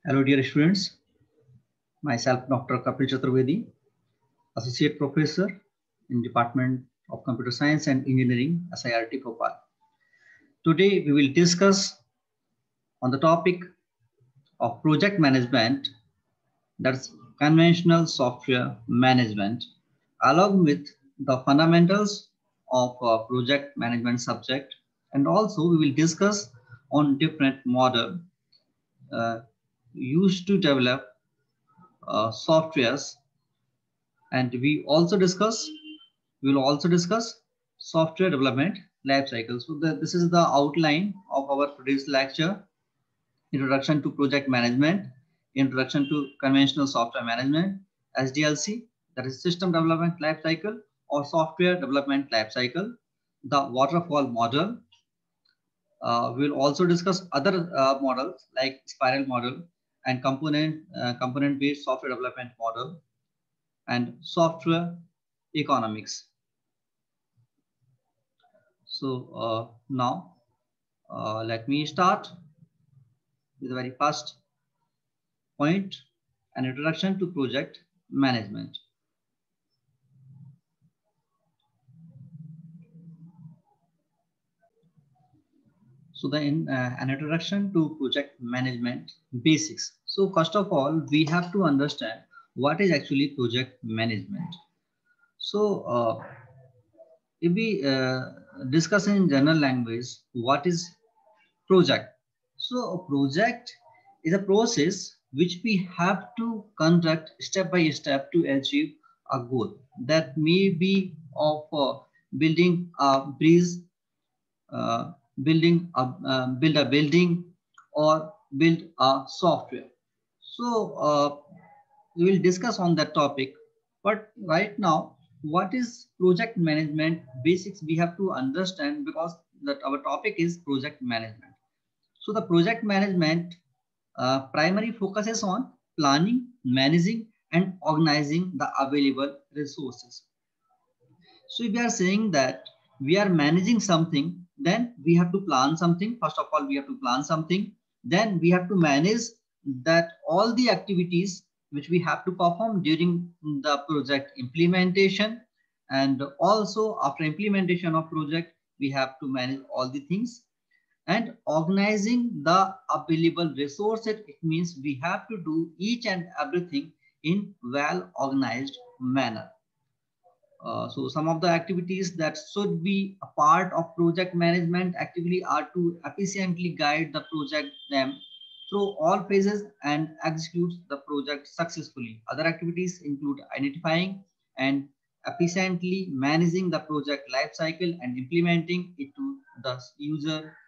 Hello, dear students. Myself, Dr. Kapil Chaturvedi, Associate Professor in Department of Computer Science and Engineering, SIRT Bhopal. Today, we will discuss on the topic of project management, that's conventional software management, along with the fundamentals of project management subject, and also we will discuss on different model uh, used to develop softwares, and we will also discuss software development life cycle. So this is the outline of our today's lecture: introduction to project management, introduction to conventional software management, SDLC, that is system development life cycle or software development life cycle, the waterfall model. We'll also discuss other models like spiral model and component based software development model and software economics. So now let me start with the very first point, an introduction to project management. So an introduction to project management basics. So first of all, we have to understand what is actually project management. So if we discuss in general language, what is project? So a project is a process which we have to conduct step by step to achieve a goal. That may be of building a bridge, build a building, or build a software. So we will discuss on that topic. But right now, what is project management basics? We have to understand, because that our topic is project management. So the project management primary focuses on planning, managing, and organizing the available resources. So if we are saying that we are managing something, then we have to plan something. First of all, we have to plan something. Then we have to manage that all the activities which we have to perform during the project implementation. And also after implementation of project, we have to manage all the things. And organizing the available resources, it means we have to do each and everything in well organized manner. So some of the activities that should be a part of project management actively are to efficiently guide the project them through all phases and execute the project successfully. Other activities include identifying and efficiently managing the project life cycle and implementing it to the user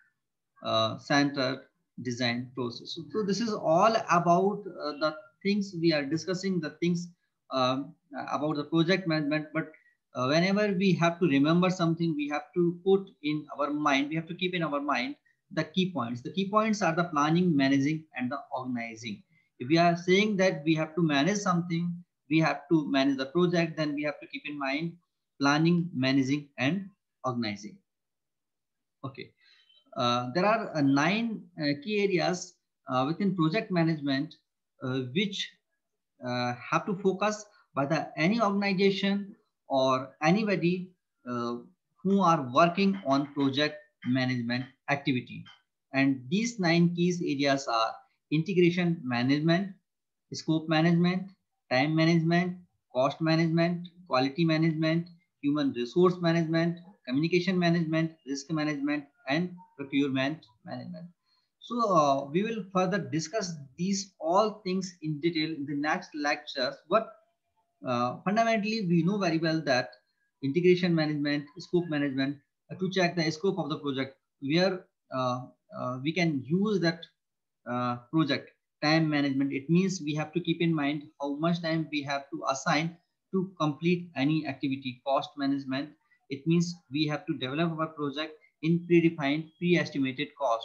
centered design process. So this is all about the things we are discussing, the things about the project management. But whenever we have to remember something, we have to put in our mind, we have to keep in our mind the key points. The key points are the planning, managing, and the organizing. If we are saying that we have to manage something, we have to manage the project, then we have to keep in mind planning, managing, and organizing. Okay. There are 9 key areas within project management which have to focus by any organization or anybody who are working on project management activity. And these 9 keys areas are integration management, scope management, time management, cost management, quality management, human resource management, communication management, risk management, and procurement management. So we will further discuss these all things in detail in the next lectures. But fundamentally, we know very well that integration management, scope management, to check the scope of the project, where we can use that project. Time management, it means we have to keep in mind how much time we have to assign to complete any activity. Cost management, it means we have to develop our project in predefined, pre-estimated cost.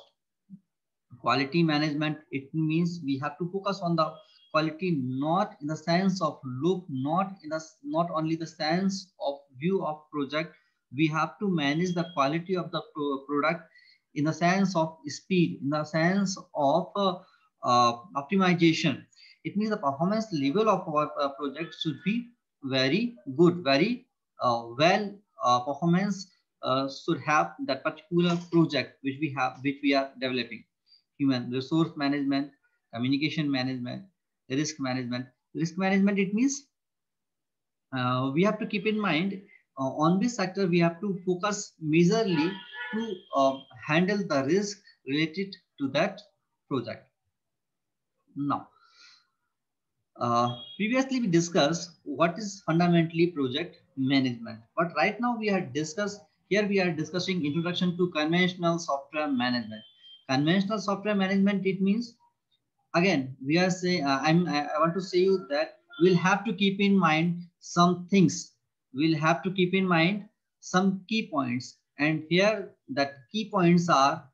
Quality management, it means we have to focus on the quality, not in the sense of look, not only the sense of view of project. We have to manage the quality of the product in the sense of speed, in the sense of optimization. It means the performance level of our project should be very good, very well performance should have that particular project which we are developing. Human resource management, communication management, risk management. Risk management, it means we have to keep in mind on this sector we have to focus majorly to handle the risk related to that project. Now, previously we discussed what is fundamentally project management, but right now we are discussing introduction to conventional software management. Conventional software management, it means again we are saying I want to say you that we'll have to keep in mind some things. We'll have to keep in mind some key points, and here that key points are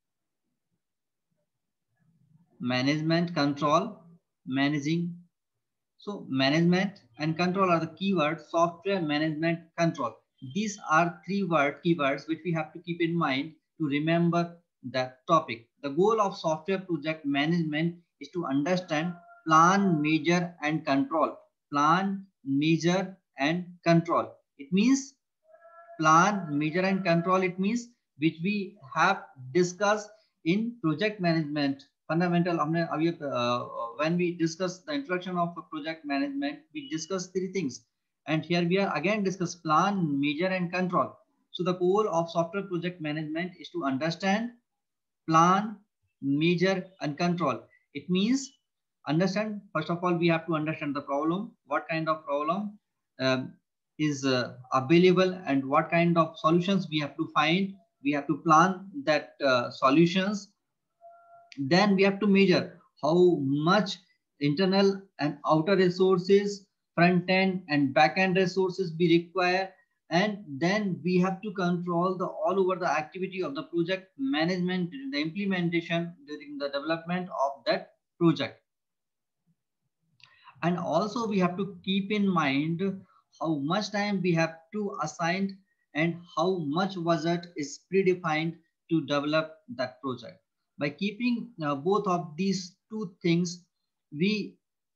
management, control, managing. So management and control are the keywords. Software management, control. These are keywords which we have to keep in mind to remember that topic. The goal of software project management is to understand, plan, measure and control. Plan, measure and control. It means plan, measure and control. It means which we have discussed in project management fundamental. When we discuss the introduction of project management, we discuss three things, and here we are again discuss plan, measure and control. So the goal of software project management is to understand, plan, measure and control. It means understand, first of all we have to understand the problem, what kind of problem um, is available and what kind of solutions we have to find. We have to plan that solutions. Then we have to measure how much internal and outer resources, front end and back end resources we require. And then we have to control the all over the activity of the project management during the implementation, during the development of that project. And also we have to keep in mind how much time we have to assign and how much budget is predefined to develop that project. By keeping both of these two things, we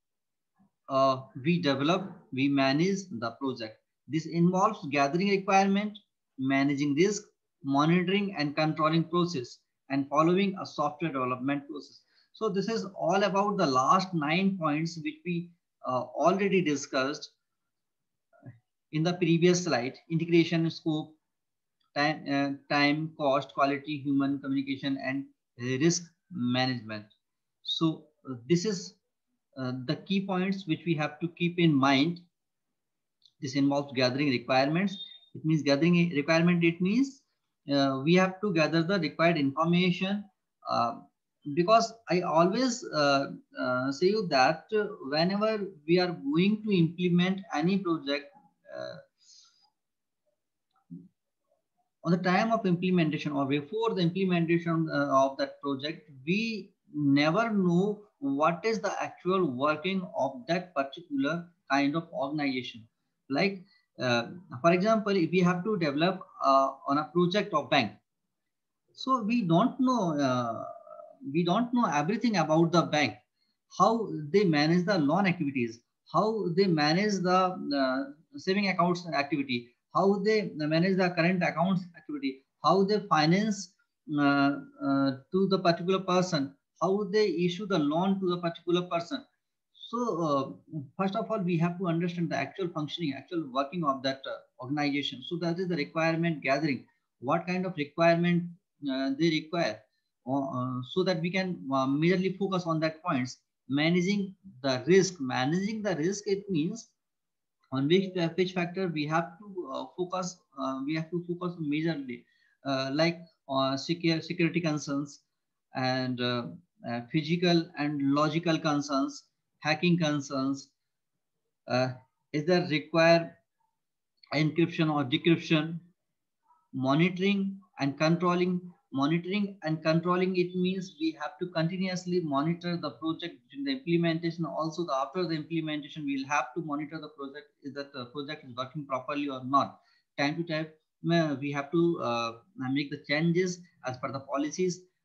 develop, we manage the project. This involves gathering requirement, managing risk, monitoring and controlling process, and following a software development process. So this is all about the last 9 points which we already discussed in the previous slide: integration, scope, time, cost, quality, human communication, and risk management. So this is the key points which we have to keep in mind. This involves gathering requirements. It means gathering a requirement. It means we have to gather the required information. Because I always say you that whenever we are going to implement any project, uh, on the time of implementation or before the implementation of that project, we never know what is the actual working of that particular kind of organization. Like, for example, if we have to develop on a project of bank, so we don't know everything about the bank, how they manage the loan activities, how they manage the saving accounts activity, how they manage the current accounts activity, how they finance to the particular person, how they issue the loan to the particular person. So first of all, we have to understand the actual functioning, actual working of that organization. So that is the requirement gathering. What kind of requirement they require, so that we can majorly focus on that points. Managing the risk. Managing the risk, it means on which factor we have to focus. We have to focus majorly, like security concerns and physical and logical concerns, hacking concerns. Is there require encryption or decryption? Monitoring and controlling, it means we have to continuously monitor the project during the implementation. Also after the implementation, we'll have to monitor the project, is that the project is working properly or not. Time to time we have to make the changes as per the policies.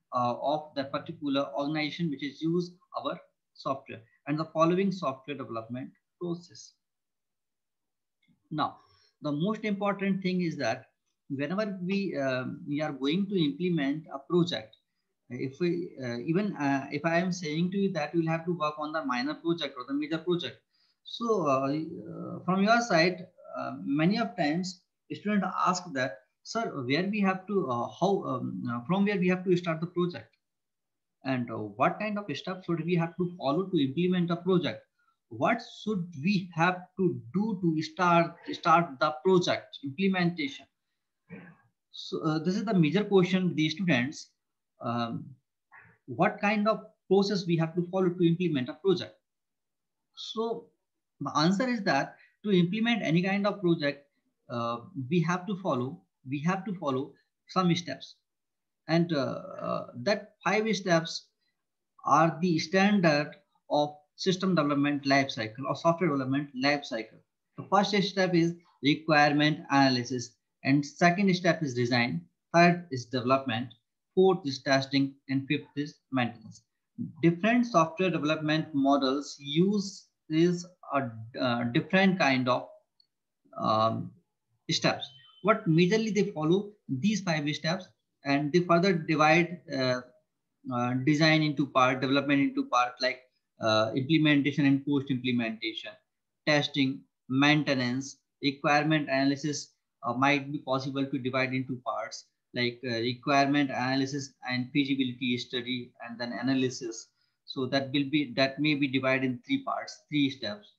of that particular organization which is use our software, and the following software development process. Now, the most important thing is that whenever we are going to implement a project, if we even if I am saying to you that you will have to work on the minor project or the major project, so from your side, many of times students ask that, sir, where we have to how from where we have to start the project, and what kind of steps should we have to follow to implement a project, what should we have to do to start the project implementation. So this is the major question with the students. um, what kind of process we have to follow to implement a project. So the answer is that to implement any kind of project, we have to follow some steps, and that 5 steps are the standard of system development life cycle or software development life cycle. The first step is requirement analysis, and second step is design, third is development, fourth is testing, and fifth is maintenance. Different software development models use this different kind of um, steps. What majorly they follow these 5 steps, and they further divide design into part, development into part, like implementation and post implementation, testing, maintenance, requirement analysis might be possible to divide into parts, like requirement analysis and feasibility study, and then analysis. So that may be divided in 3 parts, 3 steps.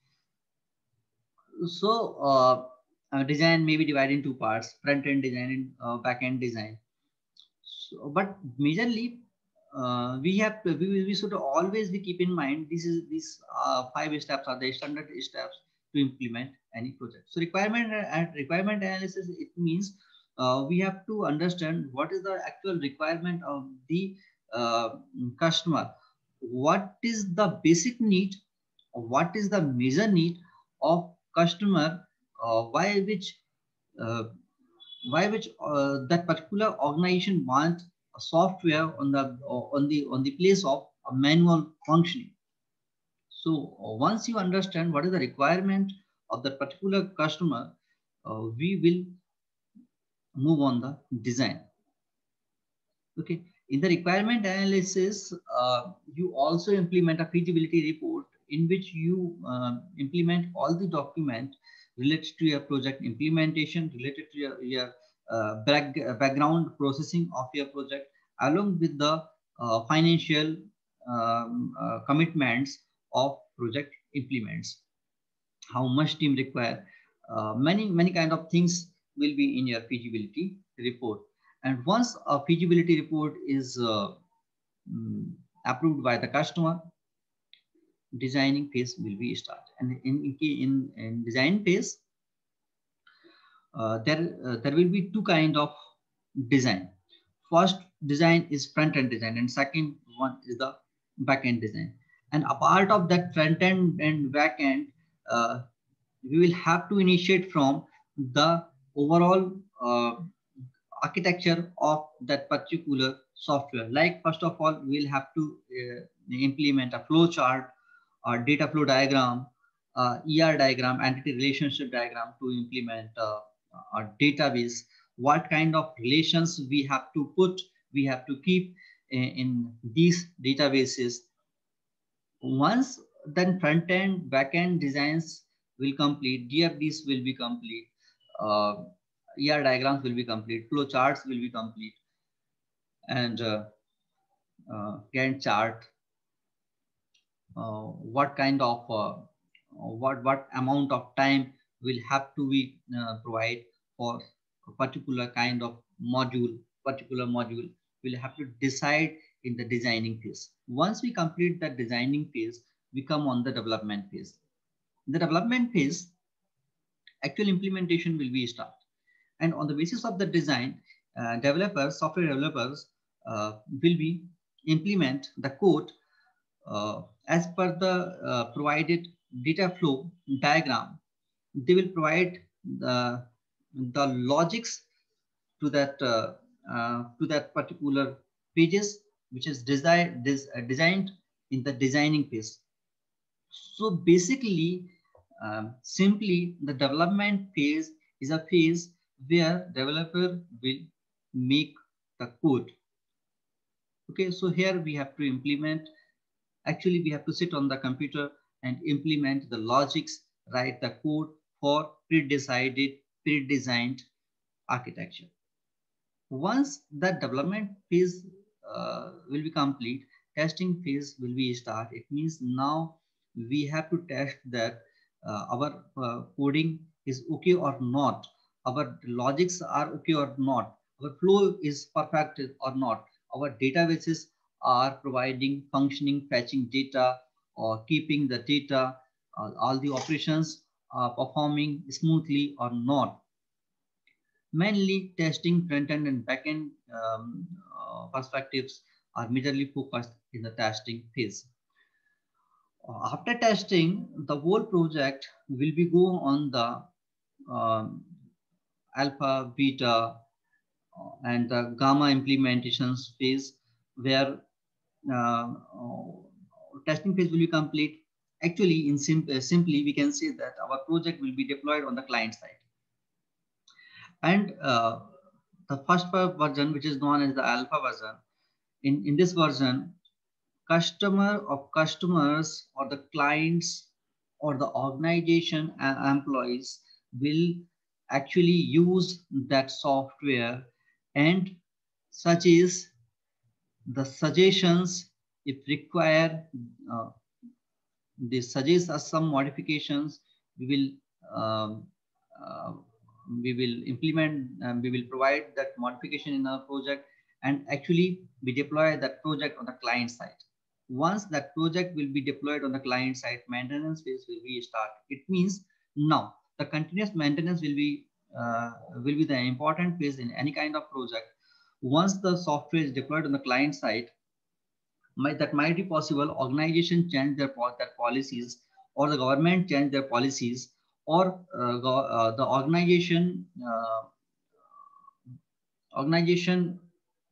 So design may be divided in 2 parts: front end design and back end design. So, but majorly, we should always be keep in mind these 5 steps are the standard steps to implement any project. So requirement analysis, it means we have to understand what is the actual requirement of the uh, customer, what is the basic need, what is the major need of customer, why which uh, that particular organization wants a software on the place of a manual functioning. So once you understand what is the requirement of that particular customer, we will move on the design. Okay. In the requirement analysis, you also implement a feasibility report in which you implement all the document related to your project implementation, related to your background processing of your project, along with the financial commitments of project implements. How much team require, many kind of things will be in your feasibility report. And once a feasibility report is mm, approved by the customer, designing phase will be started. And in design phase, there will be 2 kind of design. First design is front end design, and second one is the back end design. And a part of that front end and back end, uh, we will have to initiate from the overall architecture of that particular software. Like first of all, we'll have to implement a flow chart, a data flow diagram, ER diagram, entity relationship diagram to implement a database. What kind of relations we have to put, we have to keep in these databases. Once then front end, back end designs will complete, DFDs will be complete, ER diagrams will be complete, flow charts will be complete, and Gantt chart, what kind of what amount of time will have to be provide for a particular kind of particular module will have to decide in the designing phase. Once we complete that designing phase, we come on the development phase. In the development phase, actual implementation will be start. And on the basis of the design, software developers will be implement the code as per the provided data flow diagram. They will provide the logics to that particular pages, which is designed in the designing phase. So basically, simply the development phase is a phase where developer will make the code. Okay, so here we have to implement. Actually, we have to sit on the computer and implement the logics, write the code for pre-designed architecture. Once that development phase will be complete, testing phase will be start. It means now we have to test that our coding is okay or not, our logics are okay or not, our flow is perfect or not, our databases are providing functioning fetching data or keeping the data, all the operations are performing smoothly or not. Mainly testing front-end and back-end perspectives are majorly focused in the testing phase. After testing, the whole project will be go on the um, alpha, beta, and the gamma implementations phase, where uh, testing phase will be complete. Actually, in simply, we can say that our project will be deployed on the client side. And the first version, which is known as the alpha version, in this version, customers or the clients or the organization and employees will actually use that software and such is the suggestions if required. They suggest us some modifications. We will uh, we will implement. We will provide that modification in our project, and actually we deploy that project on the client side. Once that project will be deployed on the client side, maintenance phase will be start. It means now the continuous maintenance will be the important phase in any kind of project. Once the software is deployed on the client side, that might be possible. Organization change their policies, or the government change their policies, or the organization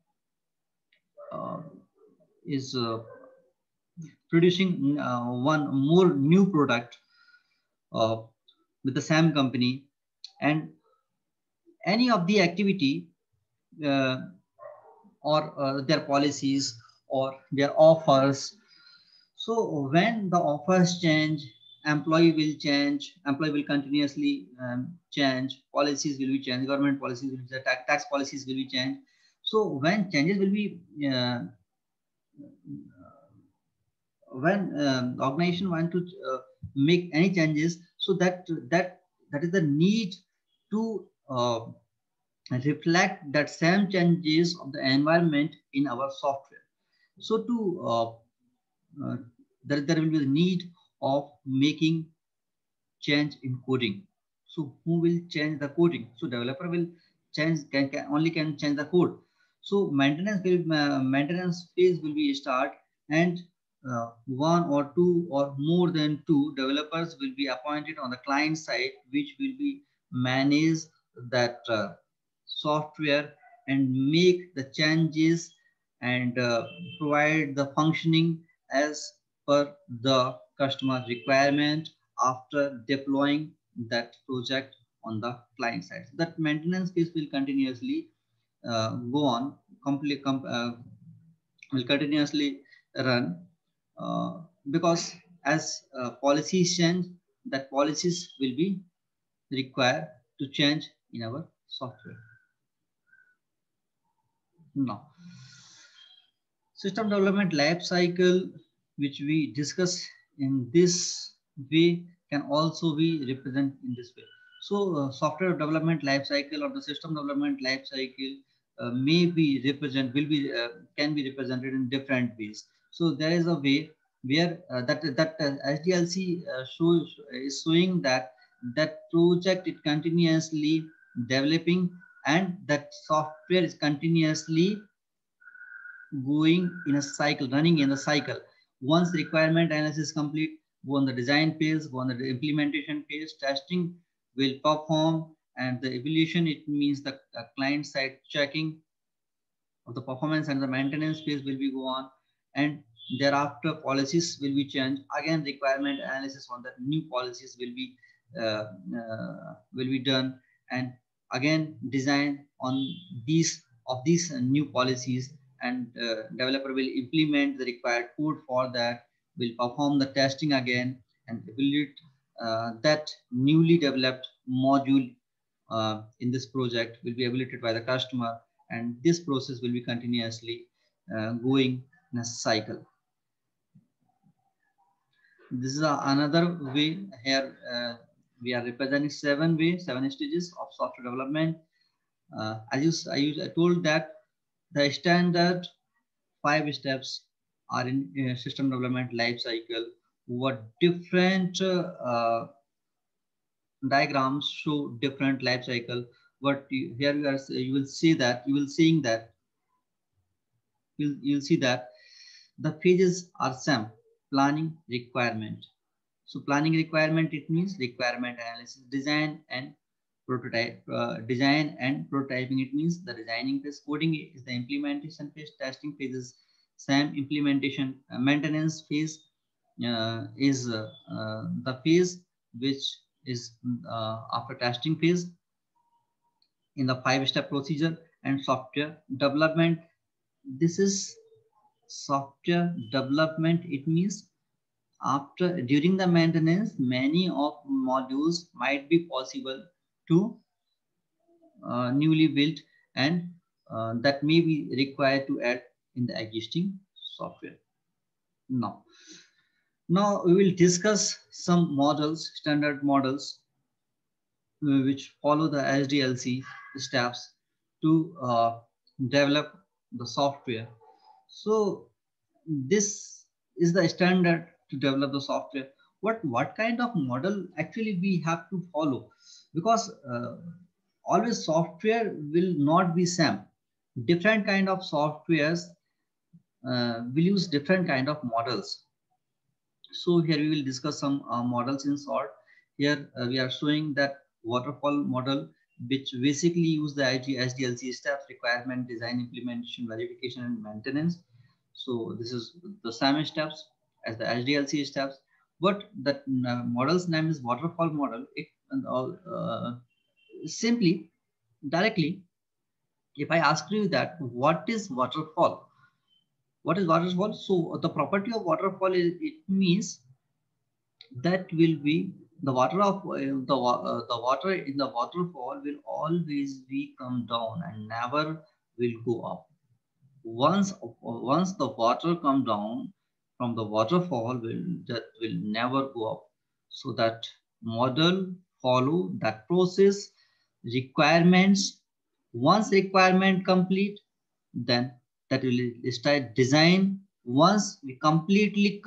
uh, is producing one more new product uh, with the same company, and any of the activity uh, or their policies or their offers. So when the offers change, employee will continuously change, policies will be changed, government policies will be, tax policies will be changed. So when changes will be, when organization want to make any changes, so that is the need to reflect that same changes of the environment in our software. So to uh, there will be the need of making change in coding. So who will change the coding? So developer will change, can change the code. So maintenance phase will be start, and one or two or more than two developers will be appointed on the client side, which will be manage that software and make the changes and provide the functioning as per the customer requirement after deploying that project on the client side. That maintenance phase will continuously go on, will continuously run because as policies change, that policies will be required to change in our software. Now, system development life cycle, which we discuss in this way, can also be represented in this way. So, software development life cycle or the system development life cycle may be can be represented in different ways. So, there is a way where that SDLC is showing that project is continuously developing, and that software is continuously going in a cycle, running in a cycle. Once requirement analysis complete, go on the design phase, go on the implementation phase, testing will perform, and the evaluation, it means the client side checking of the performance and the maintenance phase will be go on, and thereafter policies will be changed. Again, requirement analysis on that new policies will be done, and again design on these new policies, and developer will implement the required code for that, will perform the testing again, and evaluate that newly developed module in this project will be evaluated by the customer, and this process will be continuously going in a cycle. This is another way. Here we are representing seven stages of software development. I told that the standard 5 steps are in system development life cycle. What different diagrams show different life cycle. Here you will see that you'll see that the phases are same. Planning, requirement. So planning, requirement, it means requirement analysis, design and prototype. Design and prototyping, it means the designing phase. Coding is the implementation phase. Testing phase is same. Implementation. Maintenance phase is the phase which is after testing phase in the 5-step procedure. And software development, this is software development. It means after during the maintenance, many of modules might be possible to newly built, and that may be required to add in the existing software. Now we will discuss some models, standard models, which follow the SDLC steps to develop the software. So this is the standard to develop the software. What kind of model actually we have to follow? Because always software will not be same. Different kind of softwares will use different kind of models. So here we will discuss some models in short. Here we are showing that waterfall model, which basically use the SDLC steps: requirement, design, implementation, verification, and maintenance. So this is the same steps as the SDLC steps, but the model's name is waterfall model. It simply, directly, if I ask you that what is waterfall, what is waterfall? So the property of waterfall is, it means that will be the water of the water in the waterfall will always be come down and never will go up. Once the water come down from the waterfall, that will never go up. So that model follow that process. Requirements, once requirement complete, then that will start design. Once we completely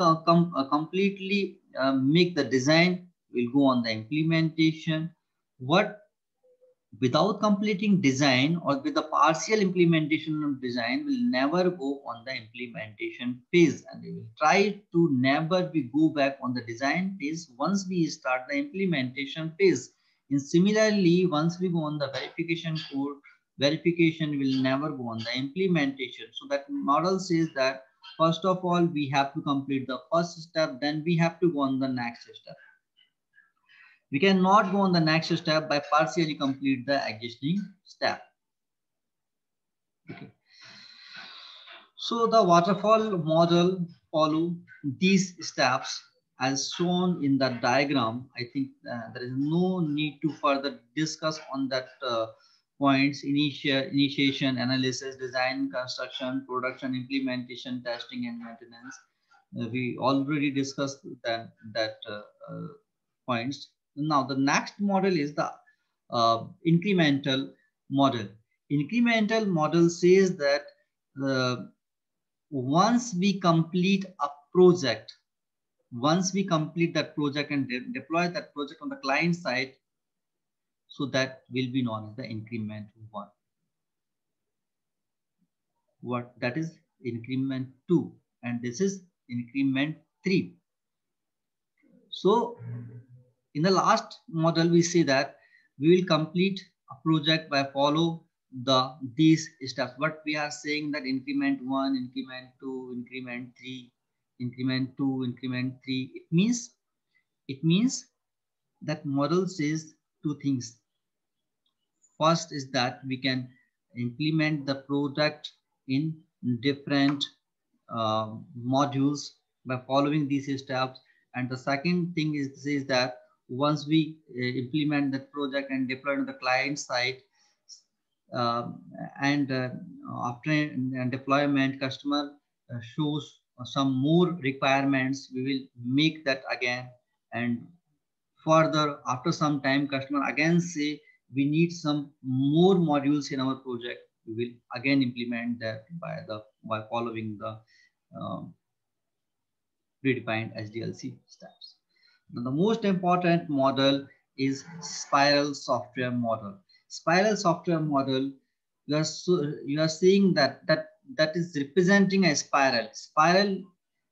make the design, we'll go on the implementation. Without completing design or with the partial implementation of design, will never go on the implementation phase, and we will try to never go back on the design phase once we start the implementation phase. And similarly, once we go on the verification code, verification will never go on the implementation. So that model says that first of all we have to complete the first step, then we have to go on the next step. We cannot go on the next step by partially complete the existing step. Okay. So the waterfall model follow these steps as shown in the diagram. I think there is no need to further discuss on that points: initiation, analysis, design, construction, production, implementation, testing, and maintenance. We already discussed that points. Now the next model is the incremental model. Incremental model says that once we complete a project, once we complete that project and deploy that project on the client side, so that will be known as the increment 1. What that is increment 2, and this is increment 3. So in the last model, we see that we will complete a project by follow these steps. What we are saying that increment 1, increment 2, increment 3, increment 2, increment 3. It means that model says two things. First is that we can implement the product in different modules by following these steps. And the second thing is that once we implement that project and deploy on the client side, um, and after deployment, customer shows some more requirements, we will make that again. And further, after some time, customer again say we need some more modules in our project. We will again implement that by following the um, predefined SDLC steps. Now, the most important model is spiral software model. Spiral software model, you are seeing that is representing a spiral. Spiral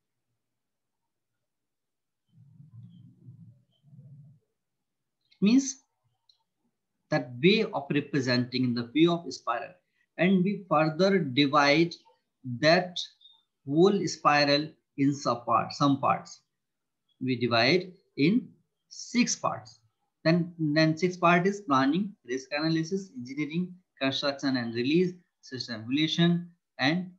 means that way of representing the way of spiral, and we further divide that whole spiral in some parts. We divide in 6 parts. Then 6 part is planning, risk analysis, engineering, construction and release, system evaluation, and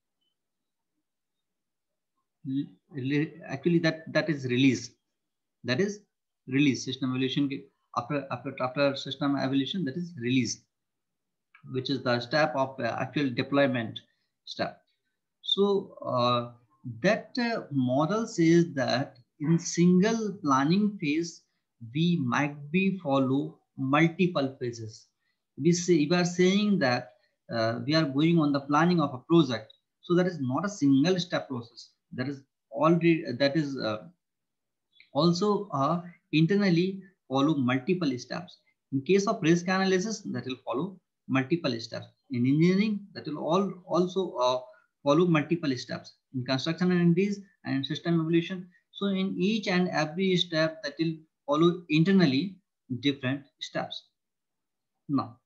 actually that is release. That is release. System evaluation after system evaluation, that is release, which is the step of actual deployment step. So that model says that in single planning phase, we might be follow multiple phases. We are saying that we are going on the planning of a project. So that is not a single step process. That is also internally follow multiple steps. In case of risk analysis, that will follow multiple steps. In engineering, that will also follow multiple steps. In construction and release and system evaluation, so in each and every step, that will follow internally different steps. Now,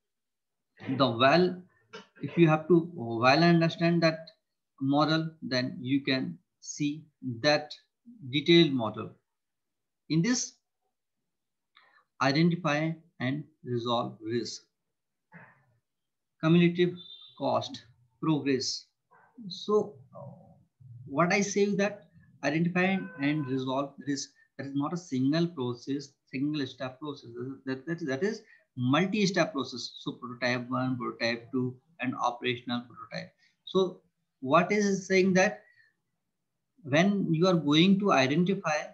if you have to well understand that model, then you can see that detailed model. In this, identify and resolve risk, cumulative cost, progress. So what I say is that identify and resolve risk, that is not a single process, single step process. That is multi-step process. So prototype 1, prototype 2, and operational prototype. So what is saying that when you are going to identify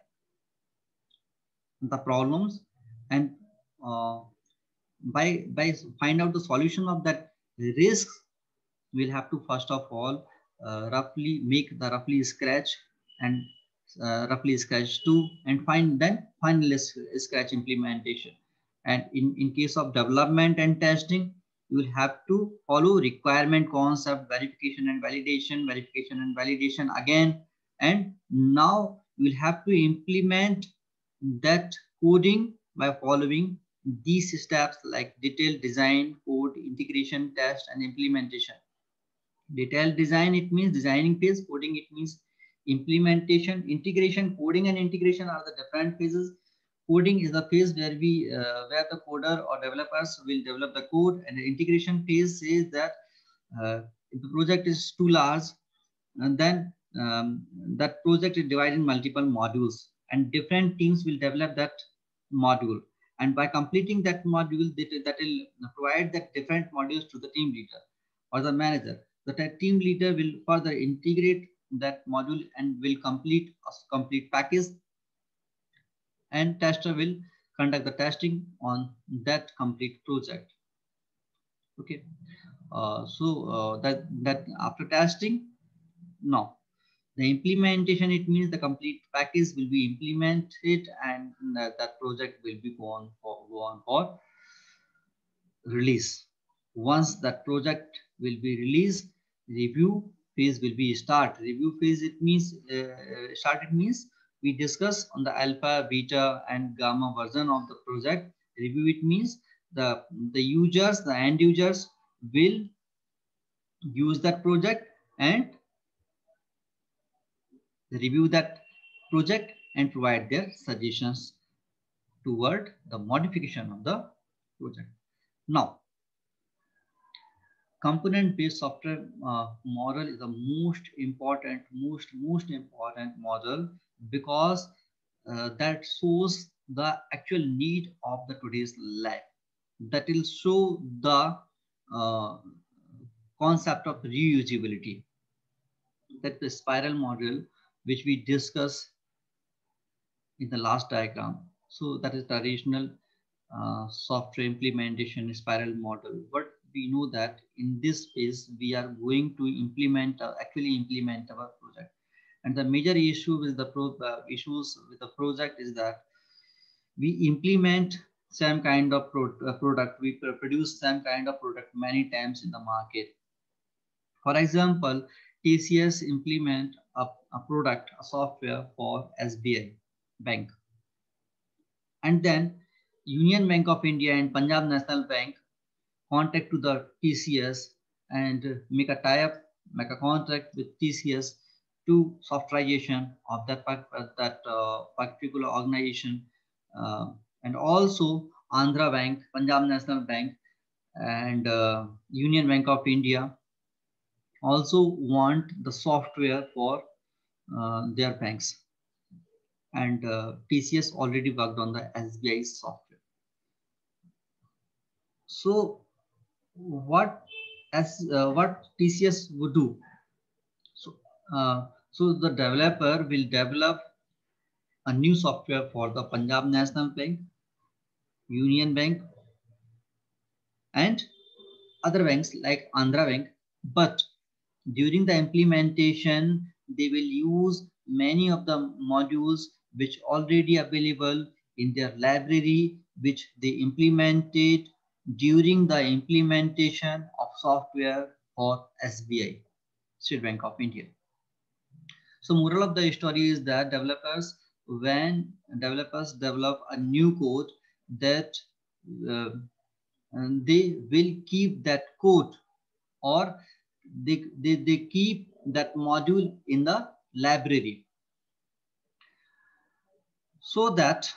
the problems and by find out the solution of that risk, we'll have to first of all roughly make the roughly scratch and roughly scratch 2 and then final scratch implementation. And in case of development and testing, you will have to follow requirement concept, verification and validation again. And now you will have to implement that coding by following these steps like detailed design, code, integration, test, and implementation. Detailed design, it means designing phase. Coding, it means implementation. Integration, coding and integration are the different phases. Coding is the phase where where the coder or developers will develop the code, and the integration phase says that if the project is too large, and then that project is divided in multiple modules, and different teams will develop that module. And by completing that module, that will provide that different modules to the team leader or the manager. The team leader will further integrate that module and will complete a complete package, and tester will conduct the testing on that complete project. Okay, that after testing, now the implementation, it means the complete package will be implemented, and that project will be go on for release. Once that project will be released, review phase will be start. Review phase, it means started means we discuss on the alpha, beta, and gamma version of the project. Review, it means the users, the end users will use that project and review that project and provide their suggestions toward the modification of the project. Now, component-based software model is the most important model, because that shows the actual need of the today's life. That will show the uh, concept of reusability. That the spiral model which we discussed in the last diagram. So that is traditional software implementation spiral model. But we know that in this phase we are going to actually implement our project. And the major issue with the issues with the project is that we implement some kind of product, we produce some kind of product many times in the market. For example, TCS implement a product, a software for SBI Bank. And then Union Bank of India and Punjab National Bank contact to the TCS and make a tie-up, make a contract with TCS to softwarization of that particular organization. And also Andhra Bank, Punjab National Bank, and Union Bank of India also want the software for their banks. And TCS already worked on the SBI software. So what TCS would do? So the developer will develop a new software for the Punjab National Bank, Union Bank, and other banks like Andhra Bank. But during the implementation, they will use many of the modules which already available in their library, which they implemented during the implementation of software for SBI, State Bank of India. So moral of the story is that when developers develop a new code, that uh, they will keep that code, or they keep that module in the library, so that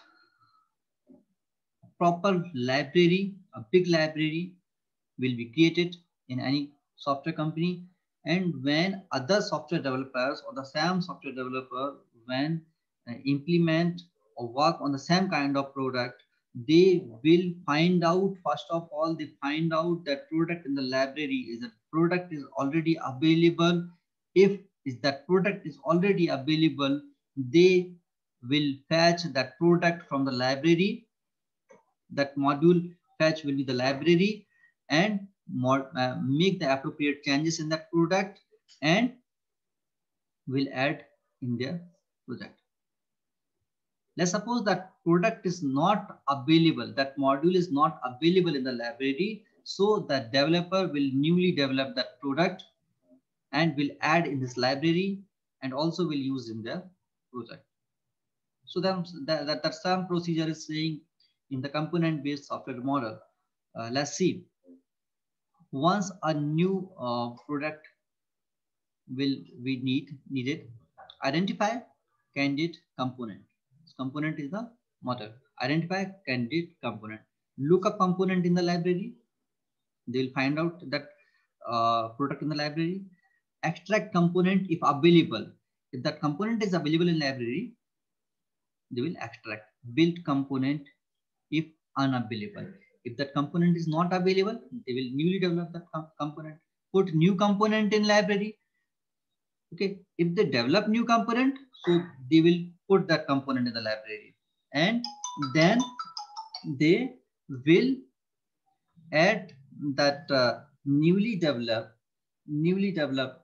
proper library, a big library will be created in any software company. And when other software developers or the same software developer, when implement or work on the same kind of product, they will find out, first of all, they find out that product in the library is a product is already available. If is that product is already available, they will fetch that product from the library. That module fetch will be the library, and make the appropriate changes in that product and will add in their project. Let's suppose that product is not available, that module is not available in the library. So the developer will newly develop that product and will add in this library and also will use in their project. So then that some procedure is saying in the component based software model. Let's see. Once a new product will be needed, identify candidate component. Component is the model. Identify candidate component. Look up component in the library. They will find out that product in the library. Extract component if available. If that component is available in library, they will extract. Build component if unavailable. If that component is not available, they will newly develop that component. Put new component in library. Okay, if they develop new component, so they will put that component in the library, and then they will add that newly developed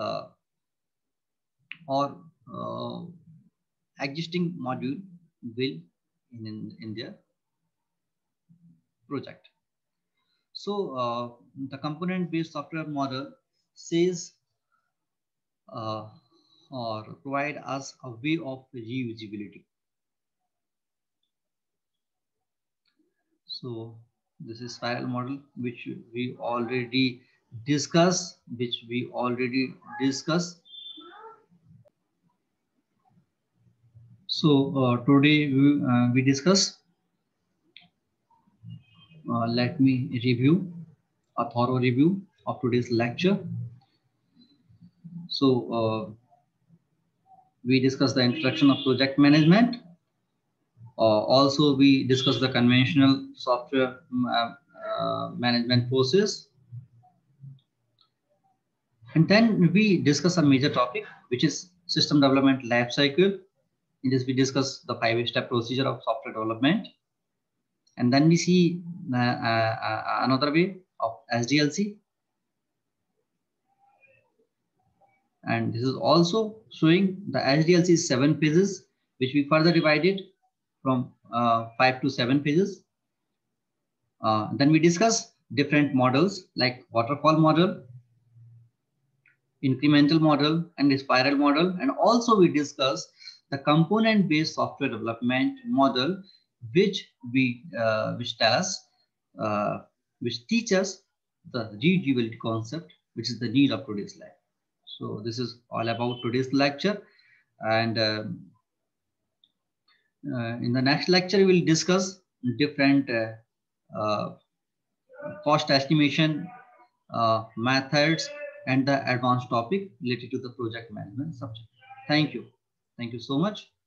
or existing module will in their project. So the component based software model says or provide us a way of reusability. So This is spiral model, which we already discussed, So today we discuss. Let me review a thorough review of today's lecture. So we discussed the introduction of project management. Also, we discussed the conventional software management process. And then we discuss a major topic, which is system development life cycle. In this, we discuss the 5-step procedure of software development. And then we see another way of SDLC. And this is also showing the SDLC 7 phases, which we further divided from 5 to 7 phases. Then we discuss different models like waterfall model, incremental model, and the spiral model. And also we discuss the component-based software development model, which teach us the reusability concept, which is the need of today's life. So this is all about today's lecture, and in the next lecture we will discuss different cost estimation methods and the advanced topic related to the project management subject. Thank you. Thank you so much.